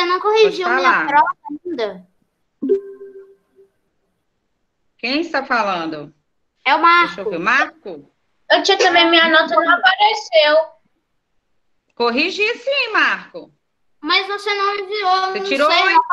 você não Pode corrigiu minha falar. prova ainda. Quem está falando? É o Deixa eu ver. Marco. Marco? Eu tinha também, minha nota não apareceu. Corrigi sim, Marco. Mas você não enviou, Você não tirou sei. 8.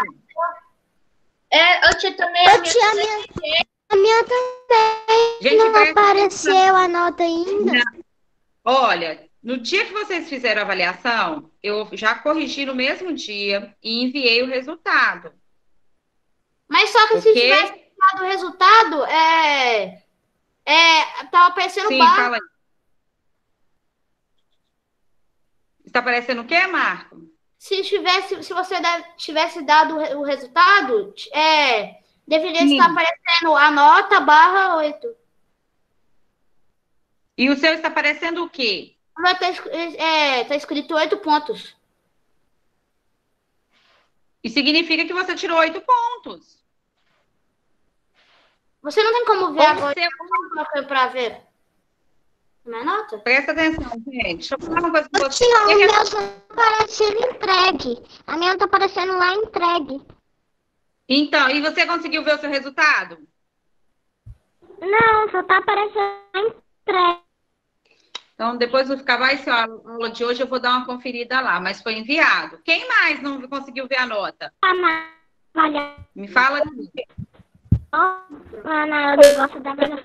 É, eu tinha também Eu tinha a minha também. Gente, Não presta apareceu atenção. a nota ainda. Não. Olha, no dia que vocês fizeram a avaliação, eu já corrigi no mesmo dia e enviei o resultado. Mas só que se tivesse Ok? dado o resultado, tava aparecendo Sim, barra. fala aí. Está aparecendo o quê, Marco? Se você tivesse dado o resultado, deveria Sim. estar aparecendo a nota barra 8. E o seu está aparecendo o quê? Vai tá escrito 8 pontos. E significa que você tirou 8 pontos. Você não tem como ver Ou agora. você... Para ver. Minha nota? Presta atenção, gente. Deixa eu falar uma coisa com você. Tia, o meu tá aparecendo entregue. A minha tá aparecendo lá entregue. Então, e você conseguiu ver o seu resultado? Não, só tá aparecendo lá entregue. Então, depois do ficar mais a aula de hoje, eu vou dar uma conferida lá, mas foi enviado. Quem mais não conseguiu ver a nota? Me fala aqui. Lá na negócio da minha...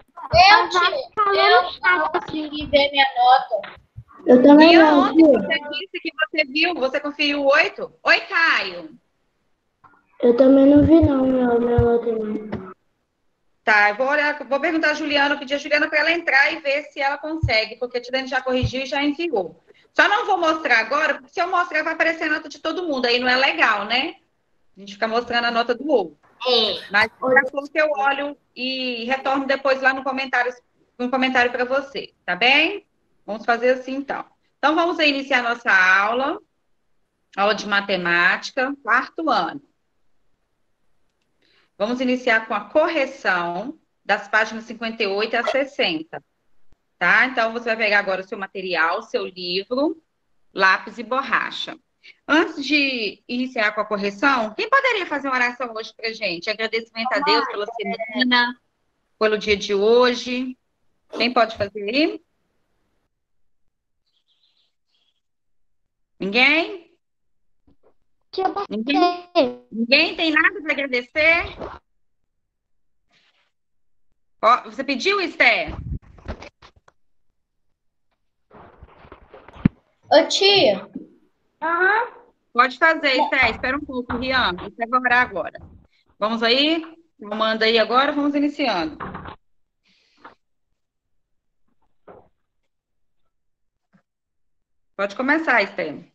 Eu não consegui ver minha nota. Eu também E não. ontem você disse que você viu, você conferiu 8? Oi, Caio. Eu também não vi não, minha nota não. Tá, eu vou olhar, vou perguntar a Juliana, pedir a Juliana para ela entrar e ver se ela consegue, porque a Tirane já corrigiu e já enviou. Só não vou mostrar agora, porque se eu mostrar vai aparecer a nota de todo mundo, aí não é legal, né? A gente fica mostrando a nota do outro. Mas daqui a pouco eu olho e retorno depois lá no comentário para você, tá bem? Vamos fazer assim então. Então vamos iniciar nossa aula de matemática, quarto ano. Vamos iniciar com a correção das páginas 58 a 60, tá? Então, você vai pegar agora o seu material, seu livro, lápis e borracha. Antes de iniciar com a correção, quem poderia fazer uma oração hoje pra gente? Agradecimento a Deus pela semana, pelo dia de hoje. Quem pode fazer aí? Ninguém? Ninguém tem nada para agradecer? Ó, você pediu, Esther? Ô, tia. Pode fazer, Esther. Espera um pouco, Rian. Você vai orar agora. Vamos aí? Manda aí agora, vamos iniciando. Pode começar, Esther.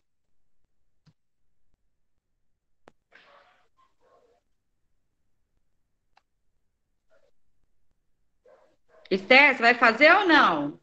Esther, você vai fazer ou não?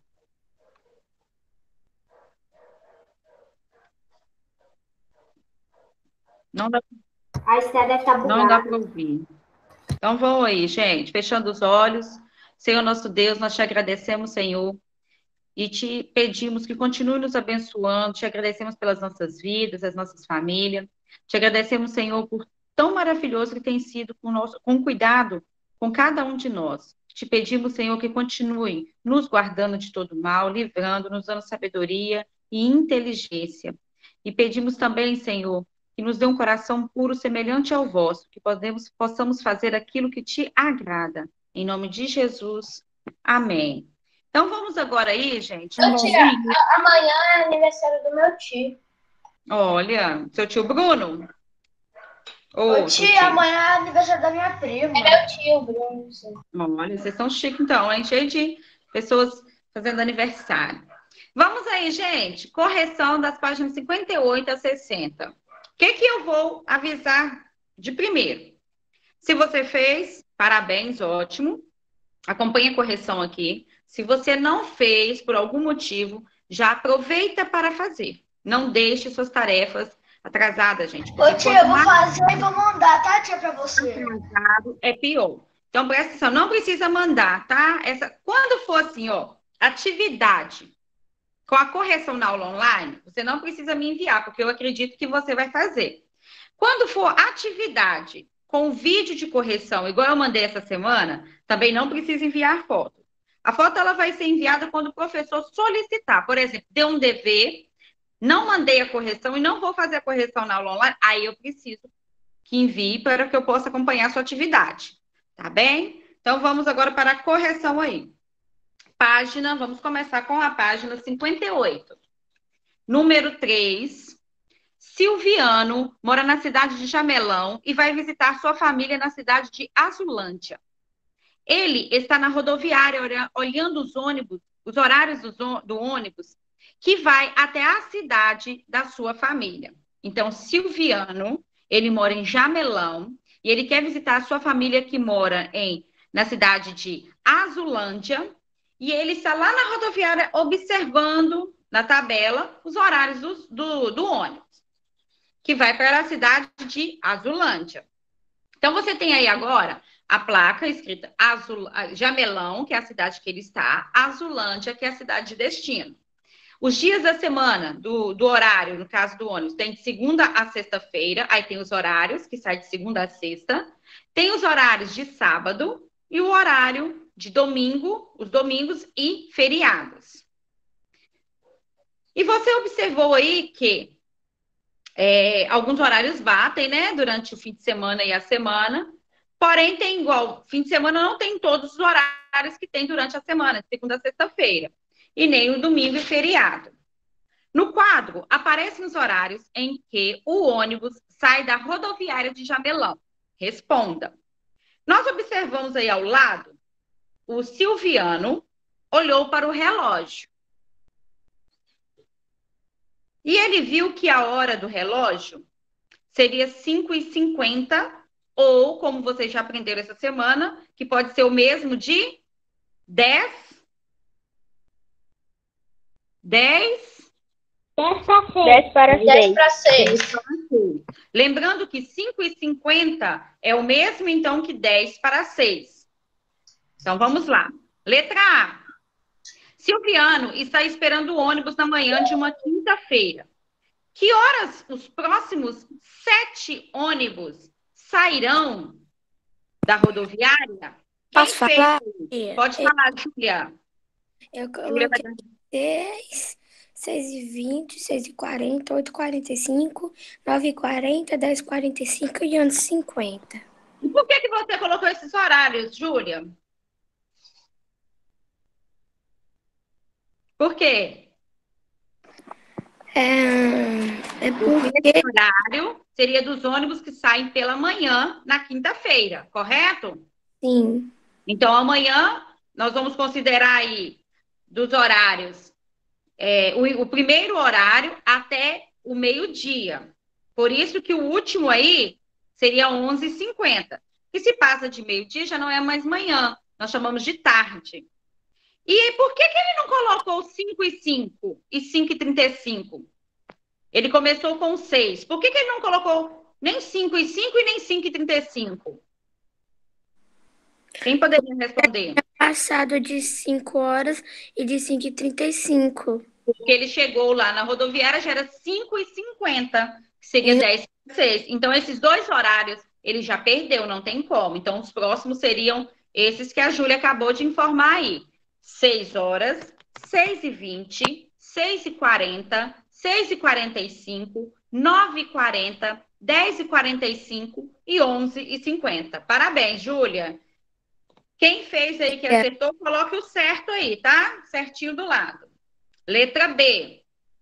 Não dá, A Esther deve estar não dá bugada. para ouvir. Então, vamos aí, gente. Fechando os olhos. Senhor nosso Deus, nós te agradecemos, Senhor, e te pedimos que continue nos abençoando. Te agradecemos pelas nossas vidas, as nossas famílias. Te agradecemos, Senhor, por tão maravilhoso que tem sido com cuidado com cada um de nós. Te pedimos, Senhor, que continue nos guardando de todo mal, livrando, nos dando sabedoria e inteligência. E pedimos também, Senhor, que nos dê um coração puro, semelhante ao vosso, que possamos fazer aquilo que te agrada. Em nome de Jesus. Amém. Então, vamos agora aí, gente. Ô, tia, amanhã é aniversário do meu tio. Olha, seu tio Bruno. Ô, tia, amanhã é aniversário da minha prima. É meu tio, Bruno. Sim. Olha, vocês são chiques, então, hein? Cheio de pessoas fazendo aniversário. Vamos aí, gente. Correção das páginas 58 a 60. O que eu vou avisar de primeiro? Se você fez, parabéns, ótimo. Acompanhe a correção aqui. Se você não fez, por algum motivo, já aproveita para fazer. Não deixe suas tarefas atrasadas, gente. Ô, tia, eu vou fazer e vou mandar, tá, tia, para você? Atrasado é pior. Então, presta atenção, não precisa mandar, tá? Quando for assim, ó, atividade com a correção na aula online, você não precisa me enviar, porque eu acredito que você vai fazer. Quando for atividade com vídeo de correção, igual eu mandei essa semana, também não precisa enviar foto. A foto ela vai ser enviada quando o professor solicitar. Por exemplo, deu um dever, não mandei a correção e não vou fazer a correção na aula online, aí eu preciso que envie para que eu possa acompanhar a sua atividade. Tá bem? Então, vamos agora para a correção aí. Vamos começar com a página 58. Número 3. Silviano mora na cidade de Jamelão e vai visitar sua família na cidade de Azulândia. Ele está na rodoviária olhando os horários do ônibus que vai até a cidade da sua família. Então, Silviano, ele mora em Jamelão e ele quer visitar a sua família que mora na cidade de Azulândia e ele está lá na rodoviária observando na tabela os horários do ônibus que vai para a cidade de Azulândia. Então, você tem aí agora a placa escrita Jamelão, que é a cidade que ele está, Azulândia, que é a cidade de destino. Os dias da semana, do horário, no caso do ônibus, tem de segunda a sexta-feira, aí tem os horários, que sai de segunda a sexta, tem os horários de sábado e o horário de domingo, os domingos e feriados. E você observou aí que alguns horários batem, né, durante o fim de semana e a semana, porém tem igual, fim de semana não tem todos os horários que tem durante a semana, de segunda a sexta-feira, e nem o domingo e feriado. No quadro, aparecem os horários em que o ônibus sai da rodoviária de Jamelão. Responda. Nós observamos aí ao lado, o Silviano olhou para o relógio. E ele viu que a hora do relógio seria 5h50, ou, como vocês já aprenderam essa semana, que pode ser o mesmo de 10 para 6. Lembrando que 5h50 é o mesmo, então, que 10 para 6. Então, vamos lá. Letra A. Silviano está esperando o ônibus na manhã de uma quinta-feira. Que horas os próximos 7 ônibus sairão da rodoviária? Posso falar? Pode falar, Júlia. Eu coloquei 10, 6h20, 6h40, 8h45, 9h40, 10h45 e 11h50. E por que você colocou esses horários, Júlia? Por quê? Porque esse horário seria dos ônibus que saem pela manhã na quinta-feira, correto? Sim. Então, amanhã, nós vamos considerar aí dos horários, o primeiro horário até o meio-dia. Por isso que o último aí seria 11h50. E se passa de meio-dia, já não é mais manhã. Nós chamamos de tarde. E por que ele não colocou 5h05 e 5h35? Ele começou com 6. Por que ele não colocou nem 5h05 e nem 5h35? Quem poderia responder? Passado de 5 horas e de 5h35. Porque ele chegou lá na rodoviária, já era 5h50, que seria 10 para 6. Então, esses dois horários, ele já perdeu, não tem como. Então, os próximos seriam esses que a Júlia acabou de informar aí. 6 horas, 6h20, 6h40, 6h45, 9h40, 10h45 e 11h50. Parabéns, Júlia. Quem fez aí que acertou, coloque o certo aí, tá? Certinho do lado. Letra B.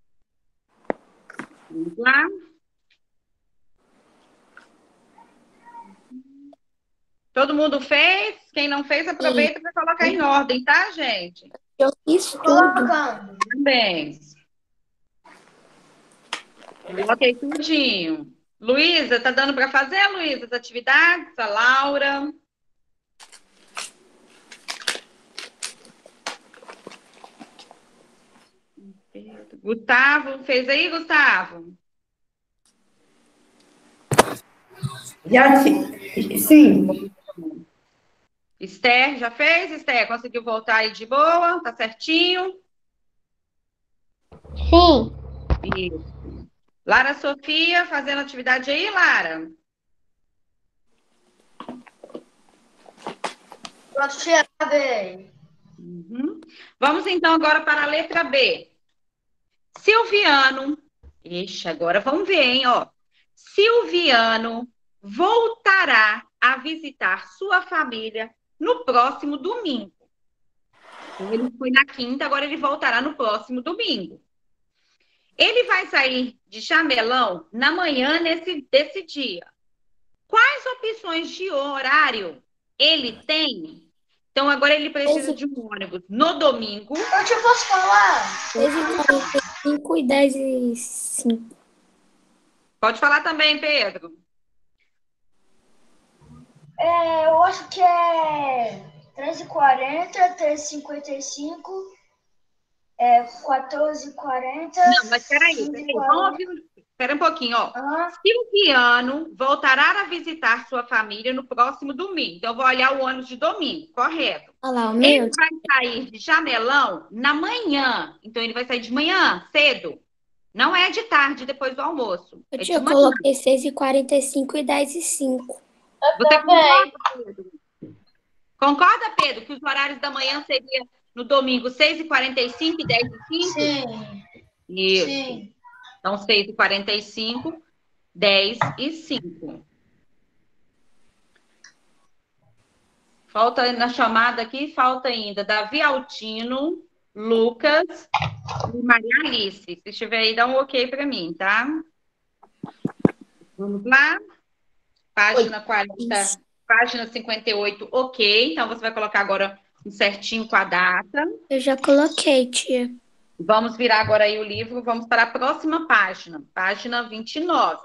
Vamos lá. Todo mundo fez? Quem não fez, aproveita para colocar em ordem, tá, gente? Eu fiz tudo. Parabéns. Coloquei tudinho. Luísa, tá dando para fazer, Luísa, as atividades? A Laura. Gustavo, fez aí, Gustavo? Já sim. Esther, já fez? Esther, conseguiu voltar aí de boa? Tá certinho? Sim. Isso. Lara Sofia, fazendo atividade aí, Lara? Pronto, tia, bem. Vamos então agora para a letra B. Silviano. Ixi, agora vamos ver, hein, ó. Silviano voltará a visitar sua família no próximo domingo. Então, ele foi na quinta, agora ele voltará no próximo domingo. Ele vai sair de Jamelão na manhã desse dia. Quais opções de horário ele tem? Então, agora ele precisa de um ônibus no domingo. Eu te posso falar? 6h45 e 10h05. Pode falar também, Pedro. Eu acho que é 13h40, 13h55, 14h40. Não, mas peraí. Vamos ouvir. Espera um pouquinho, ó. Silviano voltará a visitar sua família no próximo domingo. Então, eu vou olhar o ônibus de domingo, correto. Olha lá, o Ele meu. vai sair de Jamelão na manhã. Então, ele vai sair de manhã, cedo. Não é de tarde, depois do almoço. Eu É tinha de manhã. coloquei 6h45 e 10h05. Você concorda, Pedro? Concorda, Pedro, que os horários da manhã seriam no domingo 6h45 e 10h05? Sim. Isso. Sim. Então, 6h45, 10h05. Falta na chamada aqui, falta ainda Davi Altino, Lucas e Maria Alice. Se estiver aí, dá um ok para mim, tá? Vamos lá? Página 40, página 58, ok. Então, você vai colocar agora um certinho com a data. Eu já coloquei, tia. Vamos virar agora aí o livro, vamos para a próxima página. Página 29.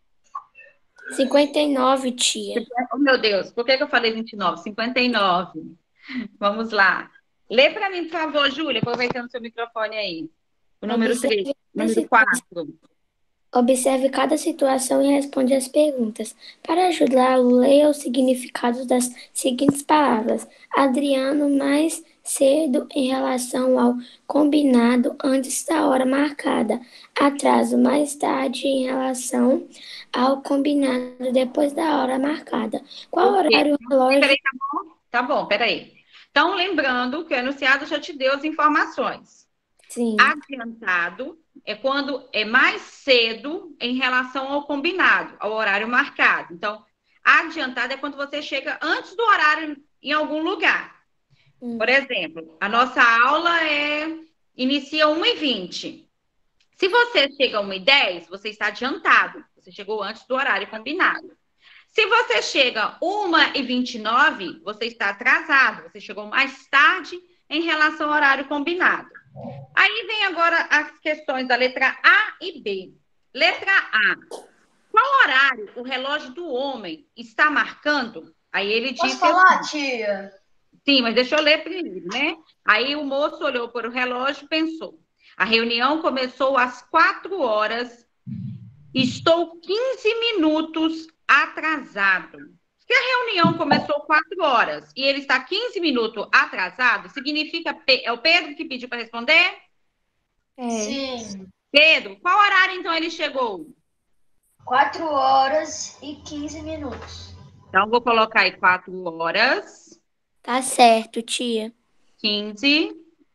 59, tia. Oh, meu Deus, por que eu falei 29? 59. Vamos lá. Lê para mim, por favor, Júlia, aproveitando seu microfone aí. O número 3, número 4. Observe cada situação e responde as perguntas. Para ajudá-lo, leia os significados das seguintes palavras. Adriano mais cedo em relação ao combinado antes da hora marcada. Atraso mais tarde em relação ao combinado depois da hora marcada. Qual horário o relógio... Peraí, tá bom, peraí. Então, lembrando que o enunciado já te deu as informações. Sim. Adiantado é quando é mais cedo em relação ao combinado, ao horário marcado. Então, adiantado é quando você chega antes do horário em algum lugar. Por exemplo, a nossa aula inicia 1h20. Se você chega 1h10, você está adiantado. Você chegou antes do horário combinado. Se você chega 1h29, você está atrasado. Você chegou mais tarde em relação ao horário combinado. Aí vem agora as questões da letra A e B. Letra A. Qual horário o relógio do homem está marcando? Aí ele disse... Posso falar, tia? Sim, mas deixa eu ler primeiro, né? Aí o moço olhou para o relógio e pensou. A reunião começou às 4h. Estou 15 minutos atrasado. Se a reunião começou 4h e ele está 15 minutos atrasado, significa... É o Pedro que pediu para responder? Sim. Pedro, qual horário então ele chegou? 4h15. Então, vou colocar aí 4h. Tá certo, tia. 15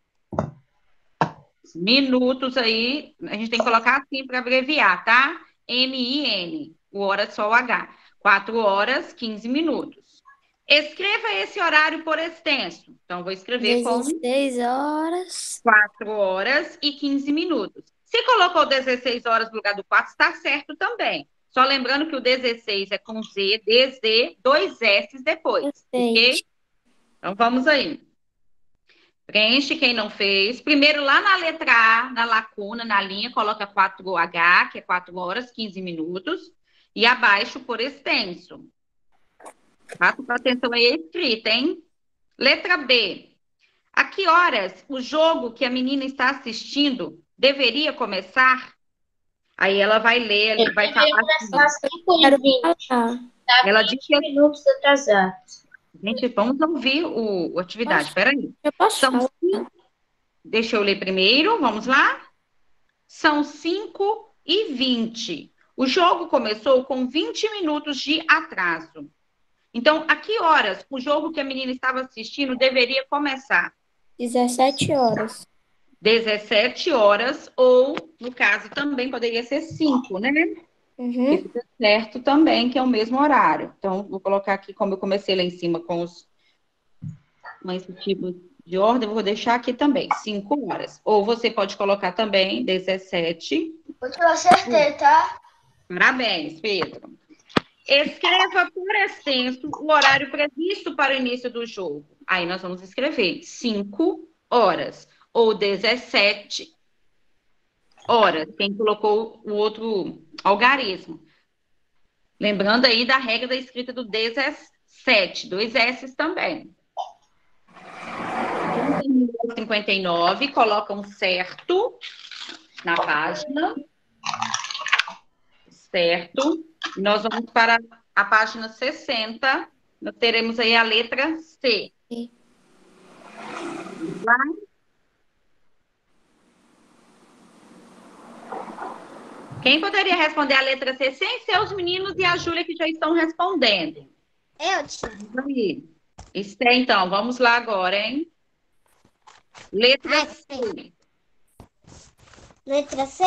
minutos aí. A gente tem que colocar assim para abreviar, tá? M-I-N. O hora só o H. 4h, 15 minutos. Escreva esse horário por extenso. Então, vou escrever como 16h. 4h e 15 minutos. Se colocou 16h no lugar do 4, está certo também. Só lembrando que o 16 é com Z, DZ, 2 S depois. Ok? Então, vamos aí. Preenche quem não fez. Primeiro, lá na letra A, na lacuna, na linha, coloca 4H, que é 4h, 15 minutos. E abaixo, por extenso. Faça atenção aí a escrita, hein? Letra B. A que horas o jogo que a menina está assistindo deveria começar? Aí ela vai ler, ela vai falar assim. 5h20. Ela diz que... minutos atrasados. Gente, vamos ouvir a atividade. Espera aí. Eu posso São falar? 5... Deixa eu ler primeiro, vamos lá. São 5 19h20. O jogo começou com 20 minutos de atraso. Então, a que horas o jogo que a menina estava assistindo deveria começar? 17 horas. 17 horas, ou, no caso, também poderia ser 5, né? Uhum. Fica certo também, que é o mesmo horário. Então, vou colocar aqui, como eu comecei lá em cima com esse tipo de ordem, eu vou deixar aqui também, 5 horas. Ou você pode colocar também 17. Hoje eu acertei, tá? Parabéns, Pedro. Escreva por extenso o horário previsto para o início do jogo. Aí nós vamos escrever 5 horas ou 17 horas. Quem colocou o outro algarismo. Lembrando aí da regra da escrita do 17, 2 S também. 59, coloca um certo na página. Certo. Nós vamos para a página 60. Nós teremos aí a letra C. Sim. Vai. Quem poderia responder a letra C sem ser os meninos e a Júlia que já estão respondendo? Eu, tia. Aí. Esté, então, vamos lá agora, hein? Letra C. Letra C?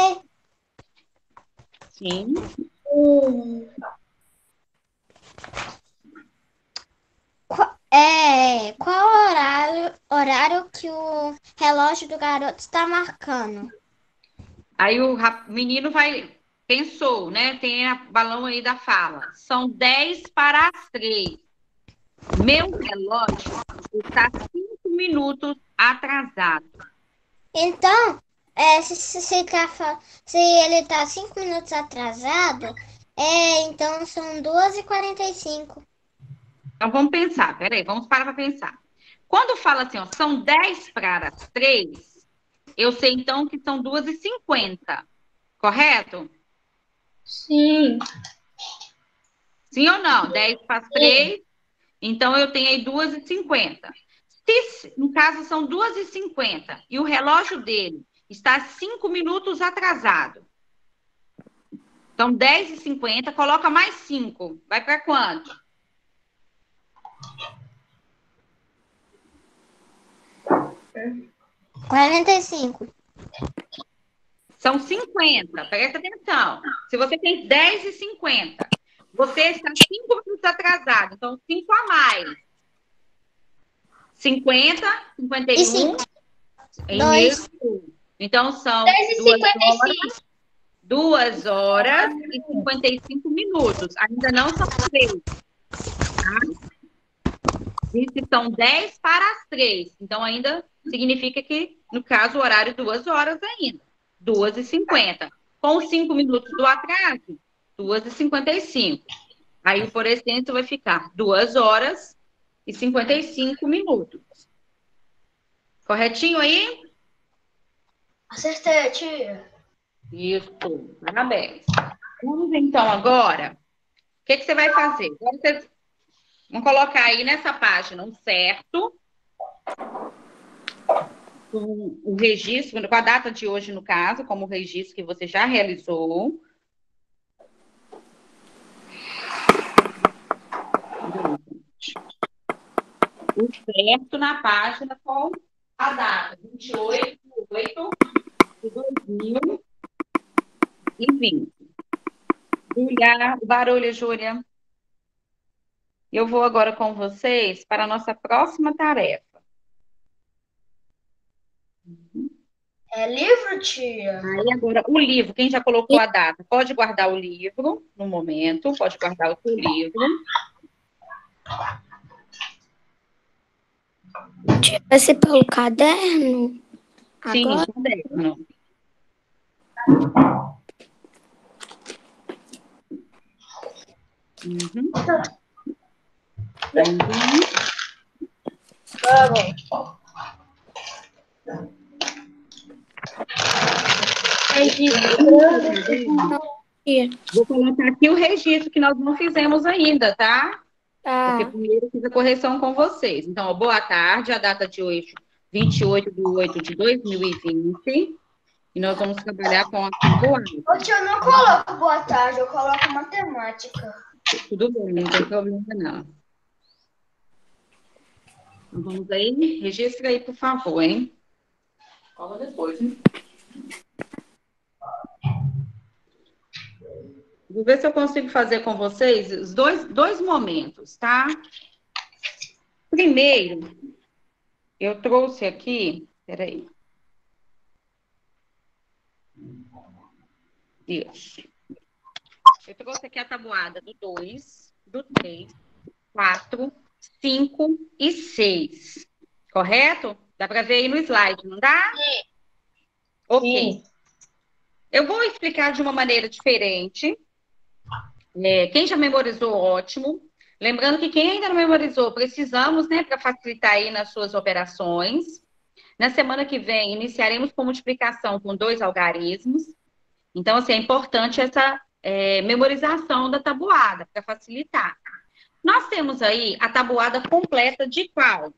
Sim. Qual horário que o relógio do garoto está marcando? Aí o menino pensou, né? Tem a balão aí da fala. São 10 para as 3. Meu relógio está 5 minutos atrasado. Então, se ele está 5 minutos atrasado, então são 2h45. Então vamos pensar, peraí, vamos parar para pensar. Quando fala assim, ó, são 10 para as 3, eu sei então que são 2h50, correto? Sim. Sim ou não? 10 para as 3, então eu tenho aí 2h50. Se, no caso, são 2h50 e o relógio dele está 5 minutos atrasado. Então, 10h50, coloca mais 5. Vai para quanto? 45. São 50, presta atenção. Se você tem 10h50, você está 5 minutos atrasado, então 5 a mais. 50, 51. É isso. Então são 2 horas e 55 minutos. Ainda não são 3. Tá? Diz que são 10 para as 3. Então ainda significa que, no caso, o horário 2 horas ainda. 2h50. Com 5 minutos do atraso, 2h55. Aí o por extenso vai ficar 2 horas e 55 minutos. Corretinho aí? Acertei, tia. Isso, parabéns. Vamos então agora. O que você vai fazer? Agora vocês vão colocar aí nessa página um certo. Com o registro, com a data de hoje, no caso, como o registro que você já realizou. O certo na página com a data, 28/8/2020. Júlia, o barulho, Júlia. Eu vou agora com vocês para a nossa próxima tarefa. É livro, tia? Aí agora, o livro, quem já colocou a data, pode guardar o livro no momento, pode guardar o seu livro. Vai ser pelo caderno? Sim, Agora? caderno. Uhum. Tá bom. Vou colocar aqui o registro que nós não fizemos ainda, tá? Tá. Porque primeiro eu fiz a correção com vocês. Então, ó, boa tarde, a data de hoje, 28/8/2020. E nós vamos trabalhar com a tabuada. Ô, tio, eu não coloco boa tarde, eu coloco matemática. Tudo bem, não tem problema não. Então, vamos aí, registra aí, por favor, hein? Fala depois, hein? Vou ver se eu consigo fazer com vocês os dois momentos, tá? Primeiro, eu trouxe aqui, peraí. Isso. Eu trouxe aqui a tabuada do 2, do 3, 4, 5 e 6. Correto? Dá para ver aí no slide, não dá? Sim. Ok. Sim. Eu vou explicar de uma maneira diferente. Quem já memorizou, ótimo. Lembrando que quem ainda não memorizou, precisamos, né, para facilitar aí nas suas operações. Na semana que vem, iniciaremos com multiplicação com 2 algarismos. Então, assim, é importante essa memorização da tabuada, para facilitar. Nós temos aí a tabuada completa de qual?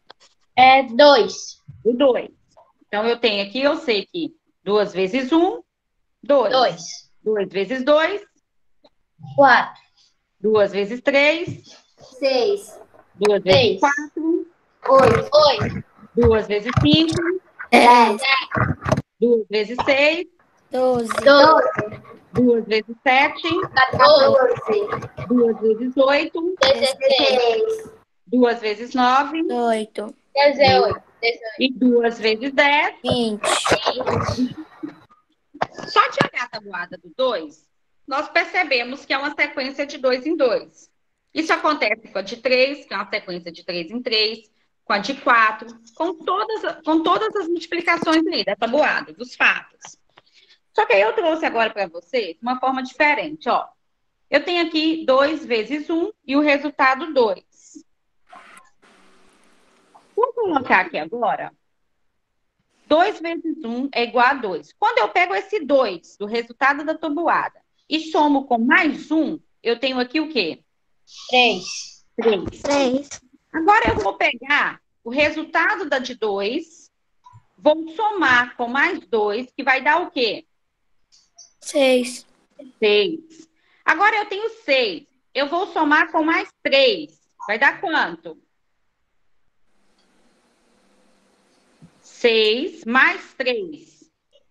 2. O 2. Então, eu tenho aqui, eu sei que 2 vezes 1, 2. 2. 2 vezes 2, 4. 2 vezes 3, 6, 2 vezes 4, 8, 8. 2 vezes 5, 10, 2 vezes 6, 12, 12, 2 vezes 7, 14, 2 vezes 8, 16, 2 vezes 9 18, 18. e 2 vezes 10. 20. Só de olhar a tabuada do 2, nós percebemos que é uma sequência de 2 em 2. Isso acontece com a de 3, que é uma sequência de 3 em 3, com a de 4, com todas as multiplicações aí da tabuada, dos fatos. Só que aí eu trouxe agora para vocês uma forma diferente, ó. Eu tenho aqui 2 vezes 1 e o resultado 2. Vou colocar aqui agora. 2 vezes 1 é igual a 2. Quando eu pego esse 2 do resultado da tabuada e somo com mais 1, eu tenho aqui o quê? 3. 3, Agora eu vou pegar o resultado da de 2, vou somar com mais 2, que vai dar o quê? 6, 6. Agora eu tenho 6. Eu vou somar com mais 3. Vai dar quanto? 6 mais 3.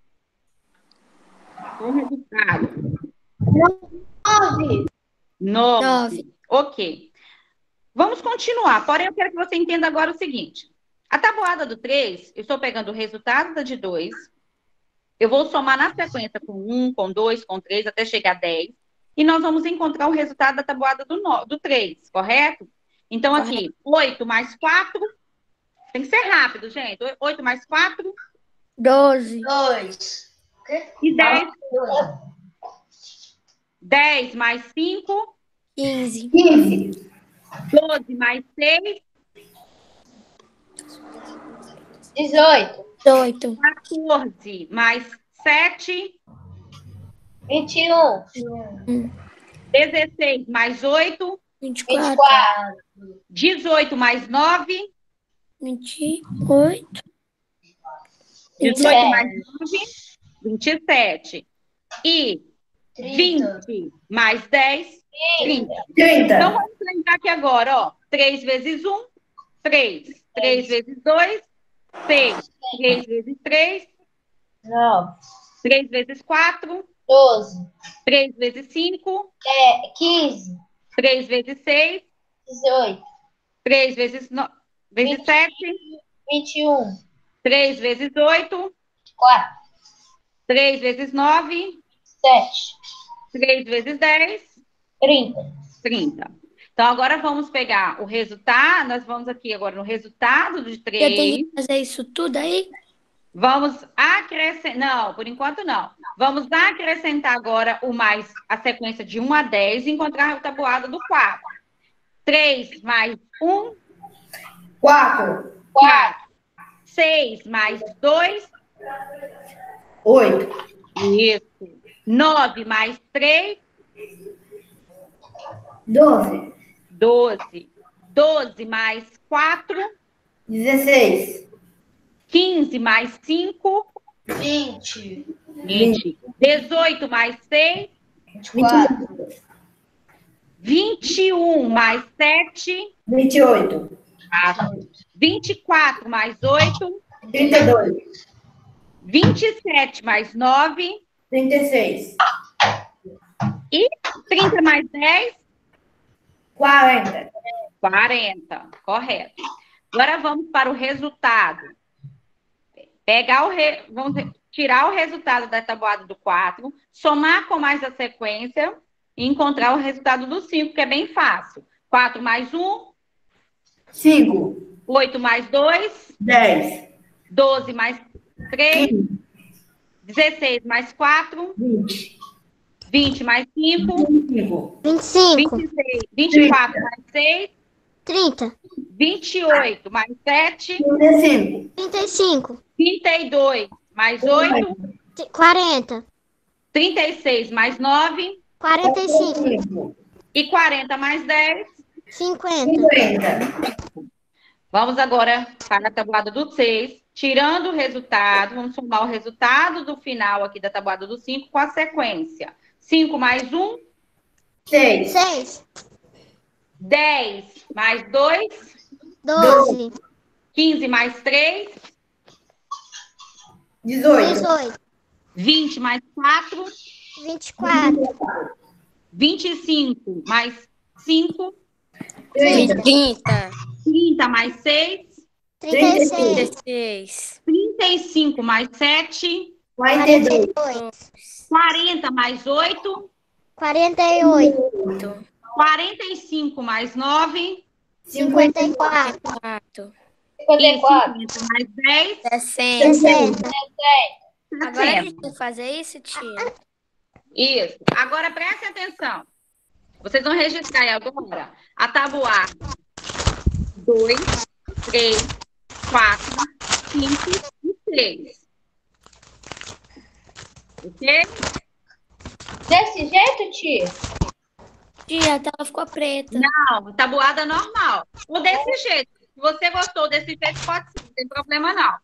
Qual o resultado? 9. 9. Ok. Vamos continuar. Porém, eu quero que você entenda agora o seguinte. A tabuada do 3, eu estou pegando o resultado da de 2. Eu vou somar na sequência com 1, com 2, com 3, até chegar a 10. E nós vamos encontrar o resultado da tabuada do 3, correto? Então, aqui, 8 mais 4. Tem que ser rápido, gente. 8 mais 4. 12, 2. E 10. 10 mais 5. 15, 15, 12 mais 6. 18. 18, 14 mais 7. 21. 16 mais 8. 24, 24. 18 mais 9. 28, 18 mais 9. 27. E 30. 20 mais 10. 30. 30, Então, vamos lembrar aqui agora, ó. 3 vezes 1, 3. 3 vezes 2, 6. 3 vezes 3, 9. 3 vezes 4, 12. 3 vezes 5, 15. 3 vezes 6, 18. 3 vezes 7, 21. 3 vezes 8, 4. 3 vezes 9, 7. 3 vezes 10, 30. 30. Então, agora vamos pegar o resultado. Nós vamos aqui agora no resultado de eu 3. tenho que fazer isso tudo aí? Vamos acrescentar. Não, por enquanto não. Vamos acrescentar agora a sequência de 1 a 10 e encontrar a tabuada do 4. 3 mais 1, 4, 4. 6 mais 2, 8, isso. 9 mais 3, 12, 12. 12 mais 4, 16, 15 mais 5, 20. 20. 18 mais 6, 24. 21 mais 7, 28. 24 mais 8, 32. 27 mais 9 36. e 30 mais 10, 40. 40. Correto. Agora vamos para o resultado. Vamos tirar o resultado da tabuada do 4, somar com mais a sequência e encontrar o resultado do 5, que é bem fácil. 4 mais 1, 5. 8 mais 2, 10. 12 mais 3, 15. 16 mais 4, 20. 20 mais 5, 25. 25, 26, 24 mais 6, 30, 28 mais 7, 35. 35, 32 mais 8, 40, 36 mais 9 45, e 40 mais 10. 50. 50. Vamos agora para a tabuada do 6, tirando o resultado, vamos somar o resultado do final aqui da tabuada do 5 com a sequência. 5 mais 1, 6. 6, 10 mais 2, 12, 15 mais 3, 18. 18, 20 mais 4, 24, 25 mais 5, 30. 30 mais 6, 36, 16. 35 mais 7, 42. 42, 40 mais 8, 48, 45 mais 9, 54, 4. e 50 mais 10, 60. 60. Agora a 60. gente vai fazer isso, tia? Isso. Agora prestem atenção. Vocês vão registrar aí agora a tabuada 2, 3, 4, 5 e 6. Ok? Desse jeito, tia? Tia, a tela ficou preta. Não, tabuada normal. Ou desse jeito. Se você gostou desse jeito, pode ser. Não tem problema, não.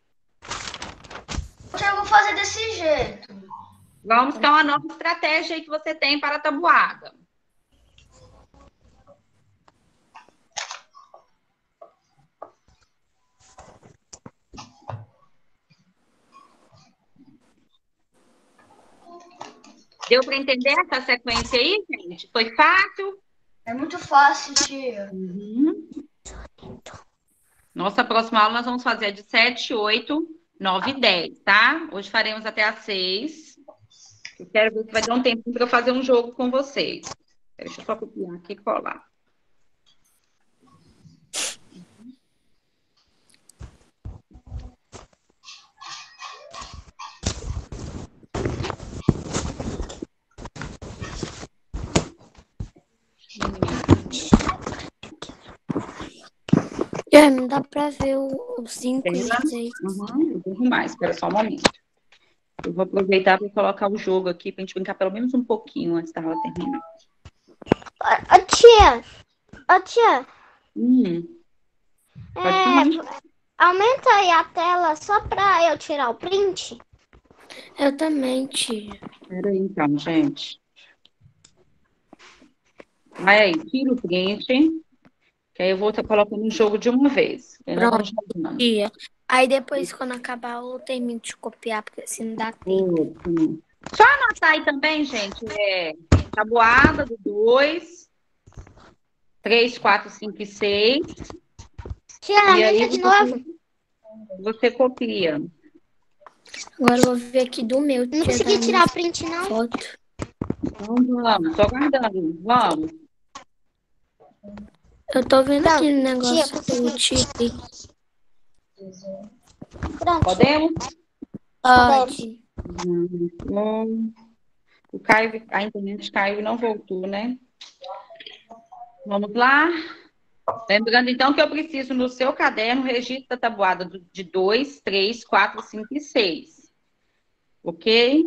Eu vou fazer desse jeito. Vamos buscar uma nova estratégia aí que você tem para a tabuada. Deu para entender essa sequência aí, gente? Foi fácil? É muito fácil, tia. Nossa próxima aula nós vamos fazer a de 7, 8, 9 e 10, tá? Hoje faremos até às 6. Eu quero ver se vai dar um tempo para eu fazer um jogo com vocês. Deixa eu só copiar aqui e colar. Tia, não dá pra ver o 5 e o 6. Eu vou arrumar, espera só um momento. Eu vou aproveitar para colocar o jogo aqui para a gente brincar pelo menos um pouquinho antes da aula terminar. Ô tia, Pode falar. aumenta aí a tela só pra eu tirar o print. Eu também, tia. Espera aí, então, gente. Vai aí, tira o print, que aí eu vou estar colocando o jogo de uma vez. Pronto, tia. Aí depois, quando acabar, eu termino de copiar, porque assim não dá tempo. Só anotar aí também, gente, tabuada do 2, 3, 4, 5 e 6. Tia, E aí aumenta de novo. você copia. Agora eu vou ver aqui do meu, tia. Não consegui da tirar o print, não. foto. Então vamos, tô aguardando. Vamos. Eu tô vendo Não, aqui no negócio tia, que eu tirei. Pronto. Podemos? Pode. O Caio, a internet caiu e não voltou, né? Vamos lá. Lembrando, então, que eu preciso, no seu caderno, registro da tabuada de 2, 3, 4, 5 e 6. Ok?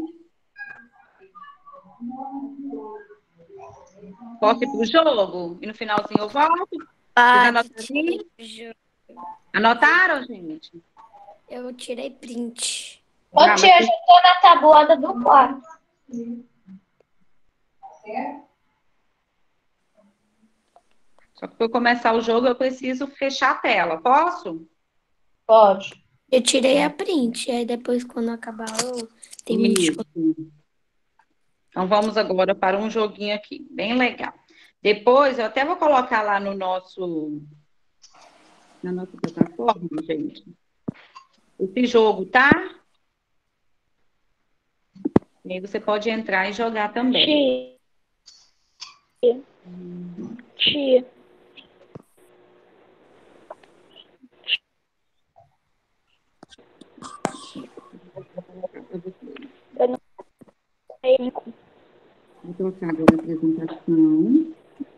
Posso ir pro jogo? E no finalzinho eu volto? Pode. Anotaram, gente? Eu tirei print. Ô, tia, eu já tô na tabuada do 4. Só que para eu começar o jogo, eu preciso fechar a tela. Posso? Pode. Eu tirei a print, aí depois, quando acabar, eu termino de Isso. Então, vamos agora para um joguinho aqui, bem legal. Depois, eu até vou colocar lá na nossa plataforma, gente, esse jogo, tá? E aí você pode entrar e jogar também. Tia. Eu não sei. Vou colocar agora a apresentação.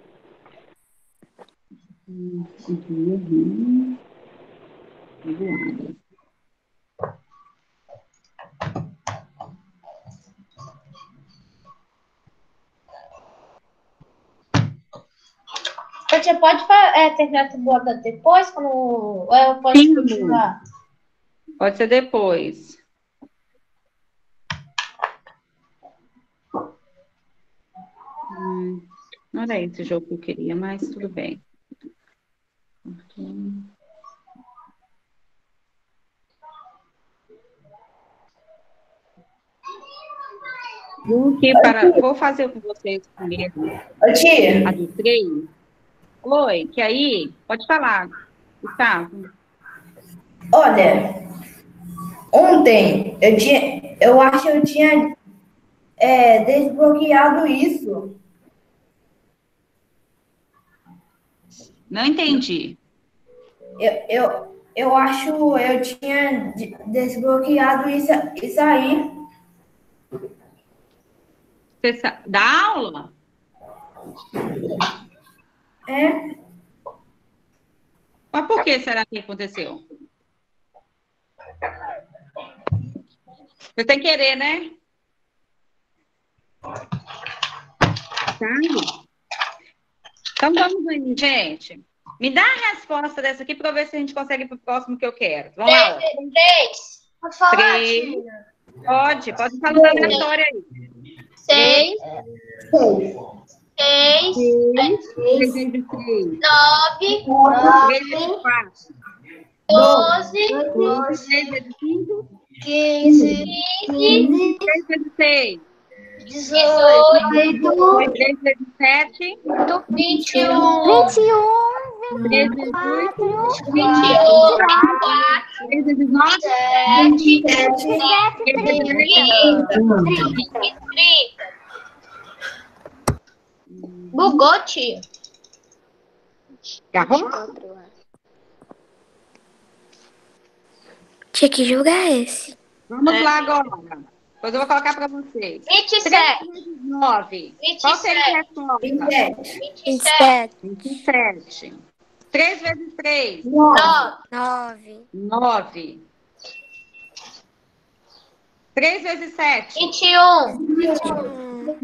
Você pode terminar a tabuada depois, quando... ou eu posso Sim. continuar? Pode ser depois. Não era esse jogo que eu queria, mas tudo bem. Vou fazer com vocês primeiro Ô, tia. a do 3. Oi, que aí, pode falar, Gustavo. Olha, ontem eu acho que eu tinha desbloqueado isso. Não entendi. Eu acho que eu tinha desbloqueado isso aí. Da aula? É? Mas por que será que aconteceu? Você tem que querer, né? Sabe? Então vamos aí, gente. Me dá a resposta dessa aqui para eu ver se a gente consegue ir para o próximo que eu quero. Vamos lá. 3. Pode falar, 3. tia. Pode falar na aleatória aí. 6. 3 vezes 3. 9. 3 vezes 4. 12. 3 vezes 5. 15. 3 vezes 6. 18. 3 vezes 7. 21. 3 vezes 8. 28. 3 vezes 9. 7. 3 vezes 30. Bugou, tia. Garrou? Tinha que jogar esse. Vamos lá agora. Depois eu vou colocar para vocês. 27. 3 vezes 9. Qual seria a resposta? 27. 27. 3 vezes 3. 9. 9. 3 vezes 7. 21.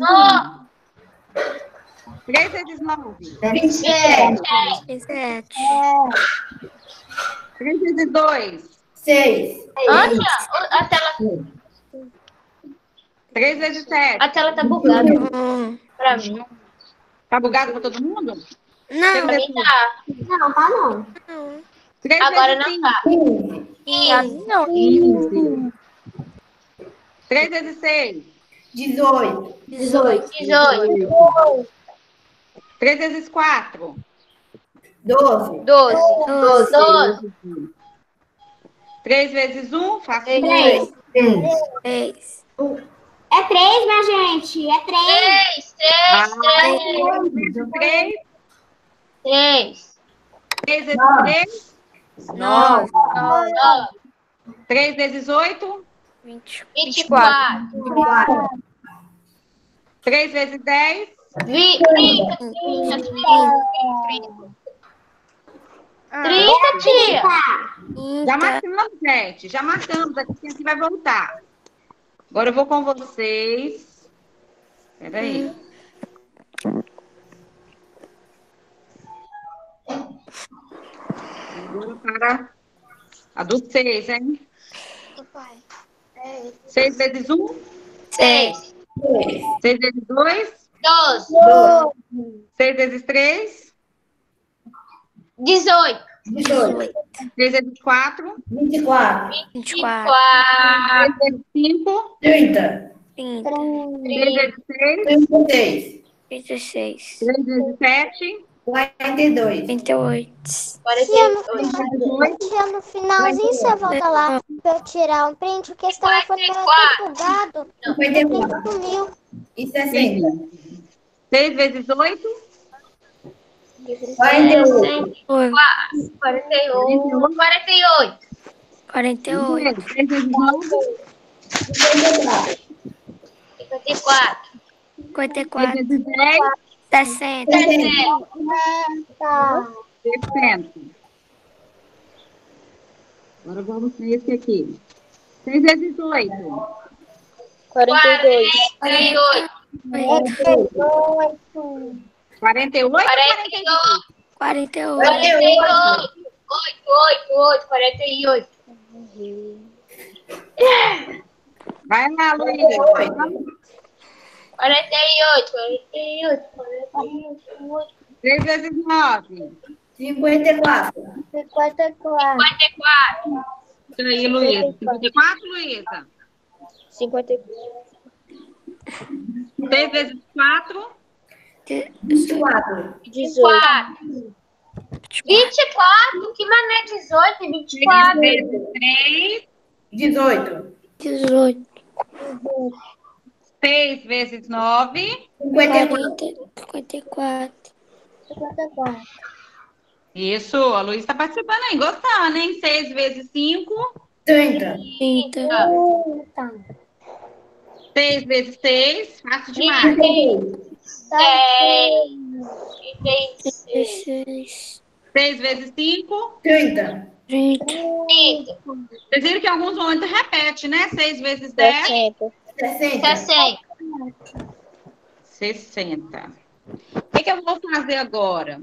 3 vezes 9. 27. 27. 3 vezes 2. 6. Olha, a tela, 3 vezes 7. a tela tá bugada 1. pra mim. Tá bugado para todo mundo? Não, Pra mim tá. Não, tá não. 3 Agora vezes não 5. tá. 15. 3 vezes 6. 18. 18. 18. 3 vezes 4. 12. 12. 3 vezes 1. Faço 3. 3. É 3, minha gente. É 3. 3. 3. 3. 3 vezes 3. 9. 3 vezes 8. 24. 3 vezes 10. 30. 30, tia. Já marcamos, gente. Já marcamos. Aqui vai voltar. Agora eu vou com vocês. Espera aí. Agora para a do 6, hein? 6 vezes 1? 6. 6 vezes 2? 12. 6 vezes 3? 18. 18. 6 vezes 4? 24. 24. 6 vezes 5? 30. 30. 3 vezes 6? 36. 36. 3 vezes 7? 42. 38. Tia, no finalzinho você volta lá pra eu tirar um print, porque esse telefone meu é todo bugado. 54. Sumiu. E 60. 6 vezes 8? 48. 48. 48. 6 vezes 9? 54. 54. 6 vezes 10? 60. 60. Agora vamos para esse aqui. 6 vezes 8? 42. 48 ou 42? 48. 48. Vai lá, Luiz. 48. 3 vezes 9? 54. 54. Isso aí, Luísa. 54, Luísa? 54. 6 vezes 4? 24. 18. 24? Que mané 18? 6 24. vezes 3? 18. 18. 6 vezes 9? 54. 54. Isso, a Luísa está participando aí, gostando, hein? 6 vezes 5? 30. 30. 6 vezes 6? Fácil demais. 16. 6 vezes 5? 30. 30. Vocês viram que em alguns momentos repete, né? 6 vezes 10? 60. 60. 60. O que eu vou fazer agora?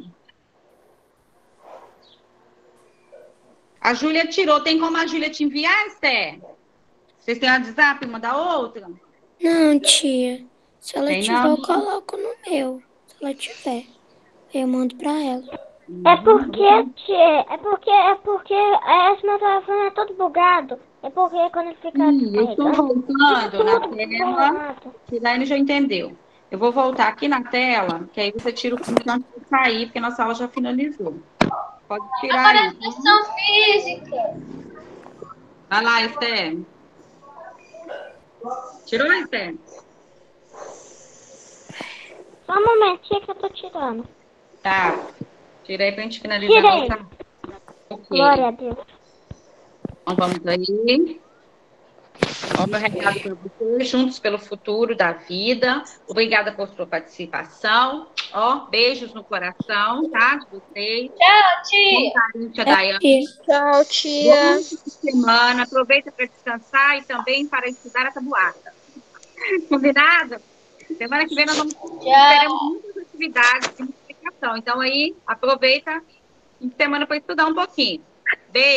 A Júlia tirou. Tem como a Júlia te enviar, Esther? Vocês têm WhatsApp uma da outra? Não, tia. Se ela Tem tiver, não? eu coloco no meu. Se ela tiver, eu mando pra ela. É porque, tia, é porque esse meu telefone é todo bugado. É porque quando ele fica Eu estou voltando na tela. bugado. Que Laine já entendeu. Eu vou voltar aqui na tela, que aí você tira o print antes de sair, porque nossa aula já finalizou. Pode tirar Agora aí. educação física. Vai lá, Esther. Tirou, Esther? Só um momentinho que eu tô tirando. Tá. Tirei pra gente finalizar a Tirei. nossa. Ok. Glória a Deus. Então vamos aí. Ó, meu recado para vocês, juntos pelo futuro da vida. Obrigada por sua participação. Ó, beijos no coração, tá? De vocês. Tchau, tia. Bom carinho, tia Daiane. Tchau, tia. Bom fim de semana. Aproveita para descansar e também para estudar essa boata. Combinado? Semana que vem nós teremos muitas atividades de multiplicação. Então aí, aproveita fim de semana para estudar um pouquinho. Beijo.